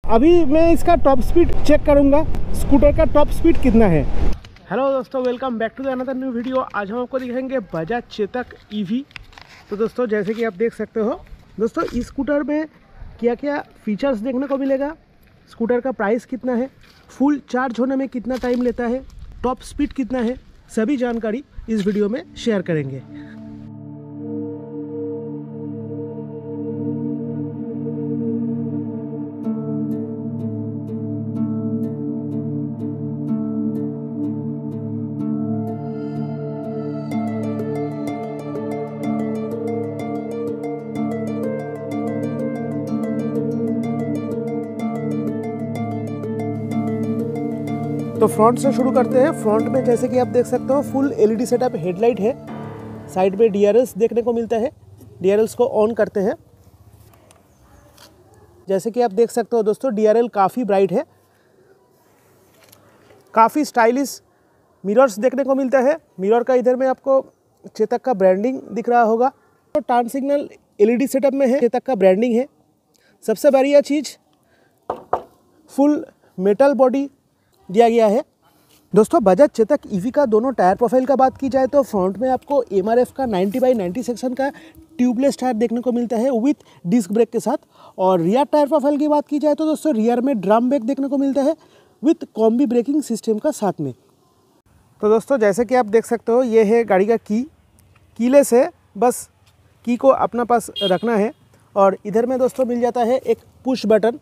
अभी मैं इसका टॉप स्पीड चेक करूंगा, स्कूटर का टॉप स्पीड कितना है। हेलो दोस्तों, welcome back to the another new video. आज हम आपको दिखाएंगे बजाज चेतक ईवी। तो दोस्तों जैसे कि आप देख सकते हो दोस्तों, इस स्कूटर में क्या क्या फीचर्स देखने को मिलेगा, स्कूटर का प्राइस कितना है, फुल चार्ज होने में कितना टाइम लेता है, टॉप स्पीड कितना है, सभी जानकारी इस वीडियो में शेयर करेंगे। तो फ्रंट से शुरू करते हैं। फ्रंट में जैसे कि आप देख सकते हो फुल एलईडी सेटअप हेडलाइट है। साइड में डीआरएल्स देखने को मिलता है। डीआरएल्स को ऑन करते हैं। जैसे कि आप देख सकते हो दोस्तों, डीआरएल काफ़ी ब्राइट है, काफ़ी स्टाइलिश मिरर्स देखने को मिलता है। मिरर का इधर में आपको चेतक का ब्रांडिंग दिख रहा होगा। तो टर्न सिग्नल एलईडी सेटअप में है, चेतक का ब्रांडिंग है। सबसे बढ़िया चीज़, फुल मेटल बॉडी दिया गया है। दोस्तों बजाज चेतक ईवी का दोनों टायर प्रोफाइल का बात की जाए तो फ्रंट में आपको एमआरएफ का 90/90 सेक्शन का ट्यूबलेस टायर देखने को मिलता है विथ डिस्क ब्रेक के साथ। और रियर टायर प्रोफाइल की बात की जाए तो दोस्तों रियर में ड्रम ब्रेक देखने को मिलता है विथ कॉम्बी ब्रेकिंग सिस्टम का साथ में। तो दोस्तों जैसे कि आप देख सकते हो, ये है गाड़ी का कीलेस है, बस की को अपना पास रखना है। और इधर में दोस्तों मिल जाता है एक पुश बटन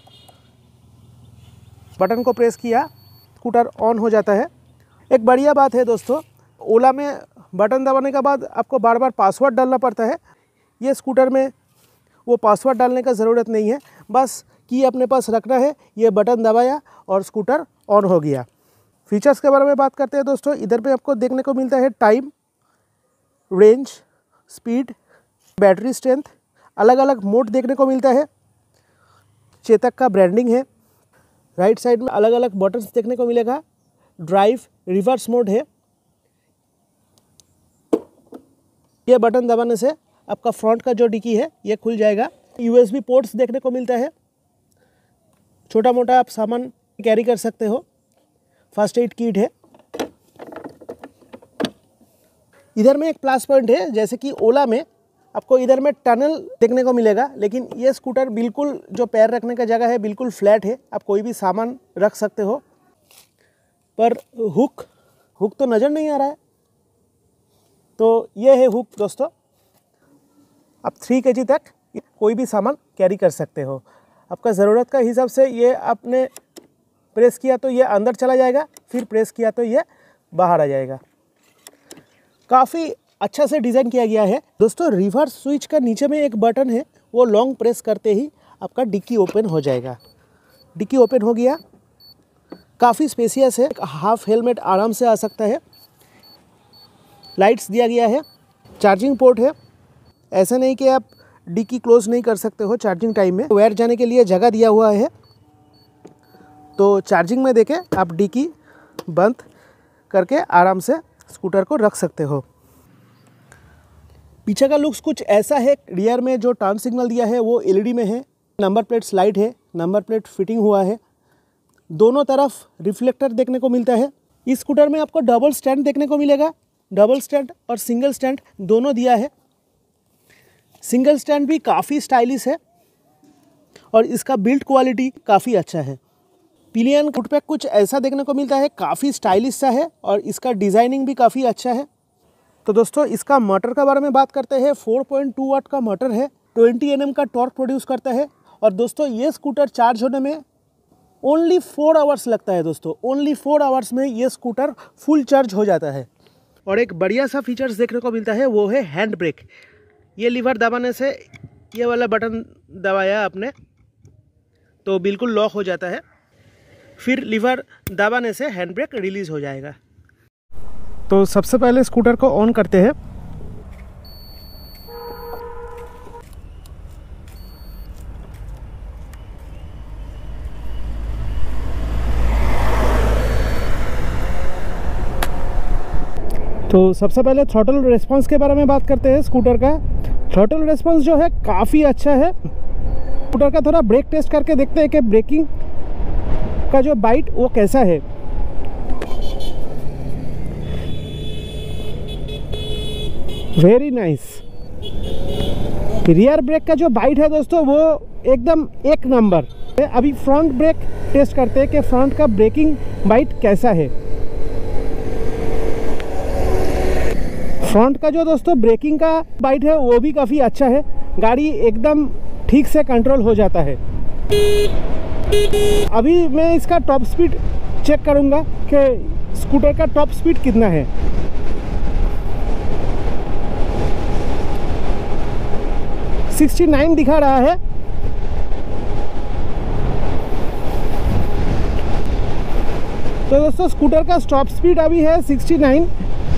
को प्रेस किया, स्कूटर ऑन हो जाता है। एक बढ़िया बात है दोस्तों, ओला में बटन दबाने के बाद आपको बार बार पासवर्ड डालना पड़ता है। ये स्कूटर में वो पासवर्ड डालने का ज़रूरत नहीं है, बस की अपने पास रखना है, ये बटन दबाया और स्कूटर ऑन हो गया। फीचर्स के बारे में बात करते हैं दोस्तों, इधर पे आपको देखने को मिलता है time, range, speed, battery strength, अलग अलग मोड देखने को मिलता है। चेतक का ब्रांडिंग है। राइट साइड में अलग अलग बटन्स देखने को मिलेगा। ड्राइव, रिवर्स मोड है। ये बटन दबाने से आपका फ्रंट का जो डिक्की है ये खुल जाएगा। यूएसबी पोर्ट्स देखने को मिलता है, छोटा मोटा आप सामान कैरी कर सकते हो। फर्स्ट एड किट है। इधर में एक प्लस पॉइंट है, जैसे कि ओला में आपको इधर में टनल देखने को मिलेगा, लेकिन ये स्कूटर बिल्कुल जो पैर रखने का जगह है बिल्कुल फ्लैट है, आप कोई भी सामान रख सकते हो। पर हुक तो नज़र नहीं आ रहा है। तो ये है हुक दोस्तों, आप 3 kg तक कोई भी सामान कैरी कर सकते हो। आपका ज़रूरत का हिसाब से ये आपने प्रेस किया तो ये अंदर चला जाएगा, फिर प्रेस किया तो ये बाहर आ जाएगा। काफ़ी अच्छा से डिज़ाइन किया गया है दोस्तों। रिवर्स स्विच का नीचे में एक बटन है, वो लॉन्ग प्रेस करते ही आपका डिक्की ओपन हो जाएगा। डिक्की ओपन हो गया, काफ़ी स्पेसियस है, हाफ हेलमेट आराम से आ सकता है। लाइट्स दिया गया है, चार्जिंग पोर्ट है। ऐसा नहीं कि आप डिक्की क्लोज नहीं कर सकते हो चार्जिंग टाइम में, वायर जाने के लिए जगह दिया हुआ है। तो चार्जिंग में देके आप डिक्की बंद करके आराम से स्कूटर को रख सकते हो। पीछे का लुक्स कुछ ऐसा है। रियर में जो टर्न सिग्नल दिया है वो एलईडी में है। नंबर प्लेट स्लाइड है, नंबर प्लेट फिटिंग हुआ है। दोनों तरफ रिफ्लेक्टर देखने को मिलता है। इस स्कूटर में आपको डबल स्टैंड देखने को मिलेगा। डबल स्टैंड और सिंगल स्टैंड दोनों दिया है। सिंगल स्टैंड भी काफ़ी स्टाइलिश है और इसका बिल्ड क्वालिटी काफ़ी अच्छा है। पिलियन फुटपैक कुछ ऐसा देखने को मिलता है, काफ़ी स्टाइलिश सा है और इसका डिज़ाइनिंग भी काफ़ी अच्छा है। तो दोस्तों इसका मोटर के बारे में बात करते हैं। 4.2 वाट का मोटर है, 20 Nm का टॉर्क प्रोड्यूस करता है। और दोस्तों ये स्कूटर चार्ज होने में ओनली 4 आवर्स लगता है दोस्तों। ओनली 4 आवर्स में ये स्कूटर फुल चार्ज हो जाता है। और एक बढ़िया सा फीचर्स देखने को मिलता है, वो है हैंड ब्रेक। ये लीवर दबाने से, ये वाला बटन दबाया आपने तो बिल्कुल लॉक हो जाता है, फिर लीवर दबाने से हैंड ब्रेक रिलीज़ हो जाएगा। तो सबसे पहले स्कूटर को ऑन करते हैं। तो सबसे पहले थ्रॉटल रिस्पांस के बारे में बात करते हैं। स्कूटर का थ्रॉटल रिस्पांस जो है काफ़ी अच्छा है। स्कूटर का थोड़ा ब्रेक टेस्ट करके देखते हैं कि ब्रेकिंग का जो बाइट वो कैसा है। Very nice. रियर ब्रेक का जो बाइट है दोस्तों वो एकदम एक नंबर। अभी फ्रंट ब्रेक टेस्ट करते हैं कि फ्रंट का ब्रेकिंग बाइट कैसा है। फ्रंट का जो दोस्तों ब्रेकिंग का बाइट है वो भी काफ़ी अच्छा है, गाड़ी एकदम ठीक से कंट्रोल हो जाता है। अभी मैं इसका टॉप स्पीड चेक करूंगा कि स्कूटर का टॉप स्पीड कितना है। है 69 दिखा रहा है। तो दोस्तों स्कूटर का टॉप स्पीड अभी है 69।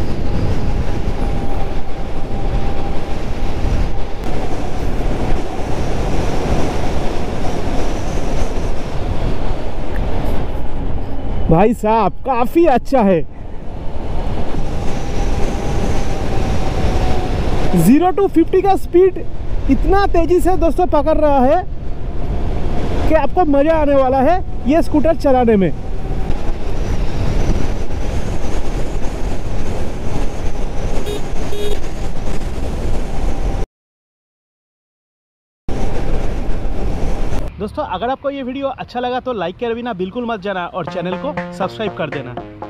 भाई साहब काफी अच्छा है। 0 to 50 का स्पीड इतना तेजी से दोस्तों पकड़ रहा है कि आपको मजा आने वाला है ये स्कूटर चलाने में। दोस्तों अगर आपको ये वीडियो अच्छा लगा तो लाइक करे बिना बिल्कुल मत जाना और चैनल को सब्सक्राइब कर देना।